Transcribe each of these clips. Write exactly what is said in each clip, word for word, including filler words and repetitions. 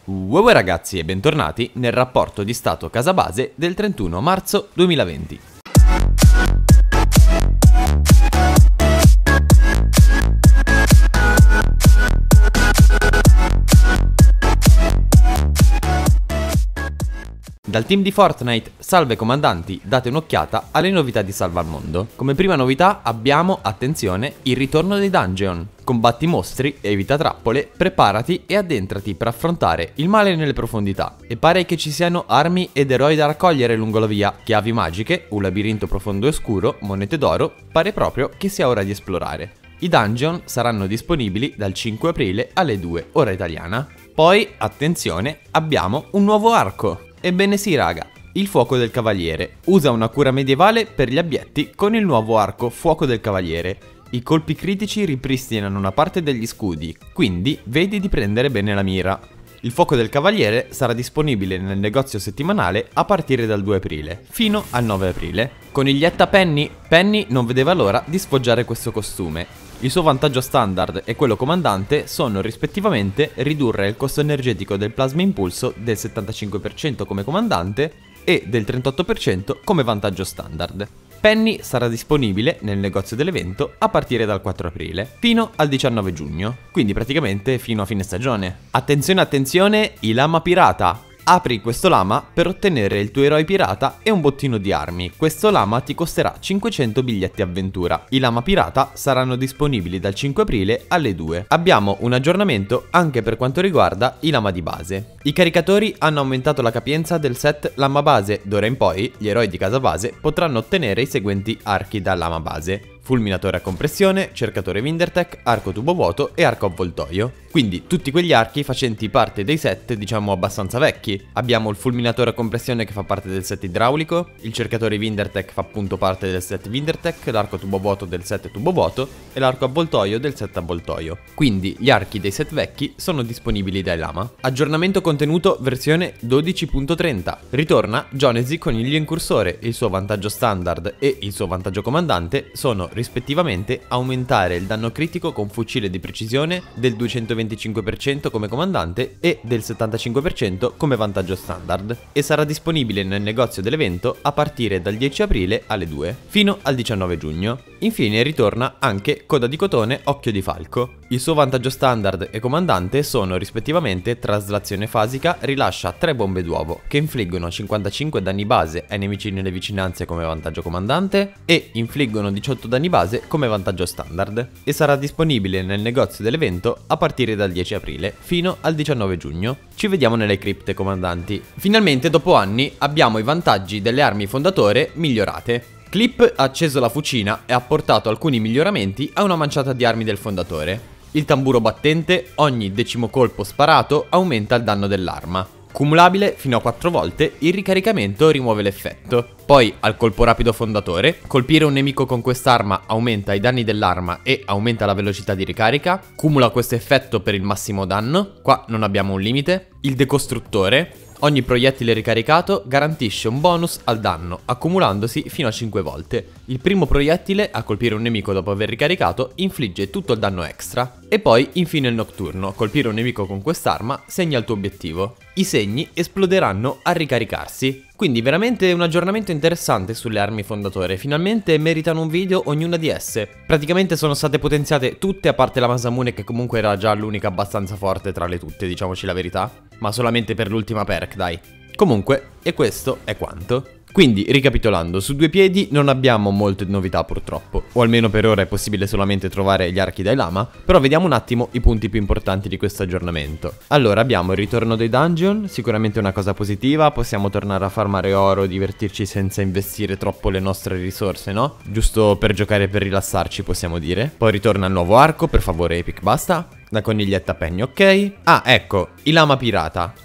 Uè ragazzi e bentornati nel rapporto di stato casa base del trentuno marzo duemilaventi. Dal team di Fortnite, salve comandanti, date un'occhiata alle novità di Salva al Mondo. Come prima novità abbiamo, attenzione, il ritorno dei dungeon. Combatti mostri, evita trappole, preparati e addentrati per affrontare il male nelle profondità. E pare che ci siano armi ed eroi da raccogliere lungo la via, chiavi magiche, un labirinto profondo e oscuro, monete d'oro, pare proprio che sia ora di esplorare. I dungeon saranno disponibili dal cinque aprile alle due ora italiana. Poi, attenzione, abbiamo un nuovo arco. Ebbene sì raga, il fuoco del cavaliere usa una cura medievale per gli abietti con il nuovo arco fuoco del cavaliere. I colpi critici ripristinano una parte degli scudi, quindi vedi di prendere bene la mira. Il fuoco del cavaliere sarà disponibile nel negozio settimanale a partire dal due aprile, fino al nove aprile. Coniglietta Penny, Penny non vedeva l'ora di sfoggiare questo costume. Il suo vantaggio standard e quello comandante sono rispettivamente ridurre il costo energetico del plasma impulso del settantacinque per cento come comandante e del trentotto per cento come vantaggio standard. Penny sarà disponibile nel negozio dell'evento a partire dal quattro aprile fino al diciannove giugno, quindi praticamente fino a fine stagione. Attenzione attenzione, il lama pirata! Apri questo lama per ottenere il tuo eroe pirata e un bottino di armi. Questo lama ti costerà cinquecento biglietti avventura. I lama pirata saranno disponibili dal cinque aprile alle due. Abbiamo un aggiornamento anche per quanto riguarda i lama di base. I caricatori hanno aumentato la capienza del set lama base. D'ora in poi gli eroi di casa base potranno ottenere i seguenti archi da lama base: fulminatore a compressione, cercatore Windertech, arco tubo vuoto e arco avvoltoio. Quindi tutti quegli archi facenti parte dei set diciamo abbastanza vecchi. Abbiamo il fulminatore a compressione che fa parte del set idraulico, il cercatore Windertech fa appunto parte del set Windertech, l'arco tubo vuoto del set tubo vuoto e l'arco avvoltoio del set avvoltoio. Quindi gli archi dei set vecchi sono disponibili dai lama. Aggiornamento contenuto versione dodici punto trenta. Ritorna Jonesy coniglio incursore. Il suo vantaggio standard e il suo vantaggio comandante sono rispettivamente aumentare il danno critico con fucile di precisione del duecentoventicinque per cento come comandante e del settantacinque per cento come vantaggio standard, e sarà disponibile nel negozio dell'evento a partire dal dieci aprile alle due fino al diciannove giugno. Infine ritorna anche Coda di Cotone Occhio di Falco. Il suo vantaggio standard e comandante sono rispettivamente traslazione fasica, rilascia tre bombe d'uovo che infliggono cinquantacinque danni base ai nemici nelle vicinanze come vantaggio comandante e infliggono diciotto danni base come vantaggio standard, e sarà disponibile nel negozio dell'evento a partire dal dieci aprile fino al diciannove giugno. Ci vediamo nelle cripte comandanti. Finalmente dopo anni abbiamo i vantaggi delle armi fondatore migliorate. Clip ha acceso la fucina e ha apportato alcuni miglioramenti a una manciata di armi del fondatore. Il tamburo battente, ogni decimo colpo sparato aumenta il danno dell'arma. Cumulabile fino a quattro volte, il ricaricamento rimuove l'effetto. Poi al colpo rapido fondatore, colpire un nemico con quest'arma aumenta i danni dell'arma e aumenta la velocità di ricarica. Cumula questo effetto per il massimo danno, qua non abbiamo un limite. Il decostruttore, ogni proiettile ricaricato garantisce un bonus al danno, accumulandosi fino a cinque volte. Il primo proiettile a colpire un nemico dopo aver ricaricato infligge tutto il danno extra. E poi infine il notturno, colpire un nemico con quest'arma segna il tuo obiettivo. I segni esploderanno a ricaricarsi. Quindi veramente un aggiornamento interessante sulle armi fondatore. Finalmente meritano un video ognuna di esse. Praticamente sono state potenziate tutte a parte la Masamune, che comunque era già l'unica abbastanza forte tra le tutte, diciamoci la verità. Ma solamente per l'ultima perk, dai. Comunque, e questo è quanto. Quindi, ricapitolando, su due piedi non abbiamo molte novità purtroppo, o almeno per ora è possibile solamente trovare gli archi dai lama, però vediamo un attimo i punti più importanti di questo aggiornamento. Allora, abbiamo il ritorno dei dungeon, sicuramente una cosa positiva, possiamo tornare a farmare oro, divertirci senza investire troppo le nostre risorse, no? Giusto per giocare e per rilassarci, possiamo dire. Poi ritorna il nuovo arco, per favore Epic basta. La coniglietta Penny, ok. Ah, ecco, il lama pirata.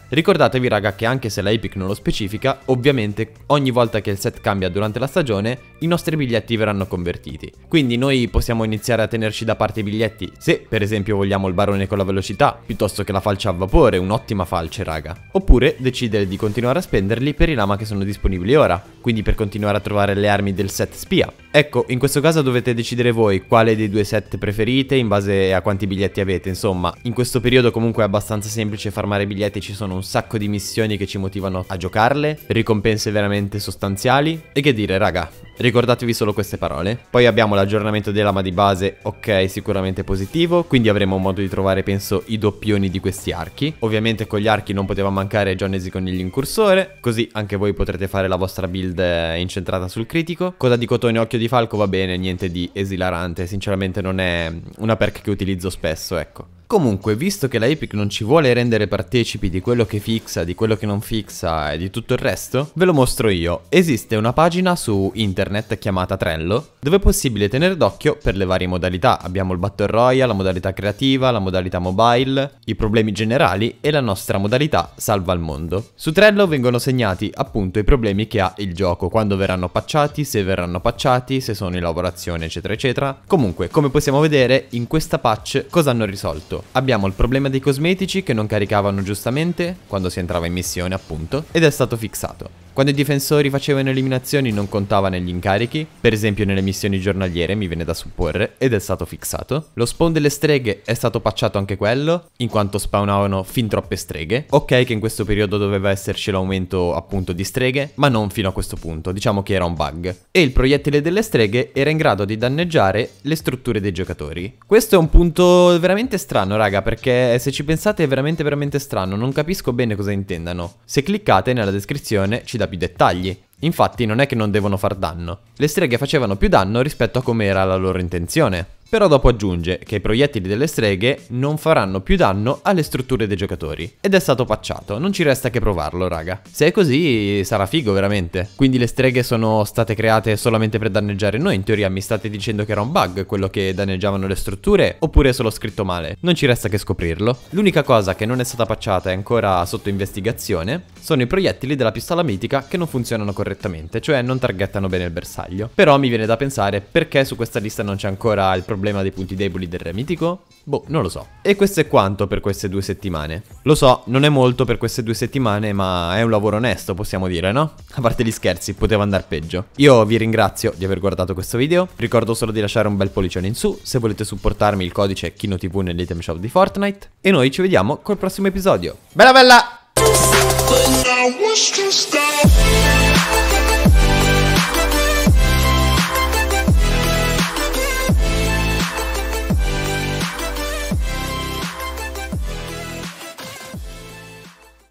Ricordatevi raga che anche se la Epic non lo specifica, ovviamente ogni volta che il set cambia durante la stagione, i nostri biglietti verranno convertiti. Quindi noi possiamo iniziare a tenerci da parte i biglietti se per esempio vogliamo il barone con la velocità, piuttosto che la falce a vapore, un'ottima falce raga. Oppure decidere di continuare a spenderli per i lama che sono disponibili ora, quindi per continuare a trovare le armi del set spia. Ecco, in questo caso dovete decidere voi quale dei due set preferite in base a quanti biglietti avete. Insomma, in questo periodo comunque è abbastanza semplice farmare biglietti, ci sono un sacco di missioni che ci motivano a giocarle, ricompense veramente sostanziali. E che dire raga, ricordatevi solo queste parole. Poi abbiamo l'aggiornamento dei lama di base, ok, sicuramente positivo, quindi avremo modo di trovare penso i doppioni di questi archi. Ovviamente con gli archi non poteva mancare Jonesy con l'incursore, così anche voi potrete fare la vostra build incentrata sul critico. Coda di cotone, occhio di falco va bene, niente di esilarante, sinceramente non è una perk che utilizzo spesso, ecco. Comunque, visto che la Epic non ci vuole rendere partecipi di quello che fixa, di quello che non fixa e di tutto il resto, ve lo mostro io. Esiste una pagina su internet chiamata Trello, dove è possibile tenere d'occhio per le varie modalità. Abbiamo il Battle Royale, la modalità creativa, la modalità mobile, i problemi generali e la nostra modalità salva al mondo. Su Trello vengono segnati appunto i problemi che ha il gioco, quando verranno patchati, se verranno patchati, se sono in lavorazione eccetera eccetera. Comunque, come possiamo vedere, in questa patch cosa hanno risolto? Abbiamo il problema dei cosmetici che non caricavano giustamente quando si entrava in missione appunto, ed è stato fissato. Quando i difensori facevano eliminazioni non contava negli incarichi, per esempio nelle missioni giornaliere mi viene da supporre, ed è stato fissato. Lo spawn delle streghe è stato patchato anche quello, in quanto spawnavano fin troppe streghe. Ok che in questo periodo doveva esserci l'aumento appunto di streghe, ma non fino a questo punto, diciamo che era un bug. E il proiettile delle streghe era in grado di danneggiare le strutture dei giocatori. Questo è un punto veramente strano raga, perché se ci pensate è veramente veramente strano, non capisco bene cosa intendano. Se cliccate nella descrizione ci dà più dettagli. Infatti non è che non devono far danno, le streghe facevano più danno rispetto a come era la loro intenzione. Però dopo aggiunge che i proiettili delle streghe non faranno più danno alle strutture dei giocatori. Ed è stato patchato, non ci resta che provarlo raga. Se è così sarà figo veramente. Quindi le streghe sono state create solamente per danneggiare noi, in teoria mi state dicendo che era un bug quello che danneggiavano le strutture, oppure è solo scritto male? Non ci resta che scoprirlo. L'unica cosa che non è stata patchata e ancora sotto investigazione sono i proiettili della pistola mitica che non funzionano correttamente, cioè non targettano bene il bersaglio. Però mi viene da pensare perché su questa lista non c'è ancora il problema problema dei punti deboli del re mitico? Boh, non lo so. E questo è quanto per queste due settimane. Lo so, non è molto per queste due settimane, ma è un lavoro onesto, possiamo dire, no? A parte gli scherzi, poteva andare peggio. Io vi ringrazio di aver guardato questo video. Ricordo solo di lasciare un bel pollicione in su. Se volete supportarmi, il codice è KinoTV nell'item shop di Fortnite. E noi ci vediamo col prossimo episodio. Bella bella!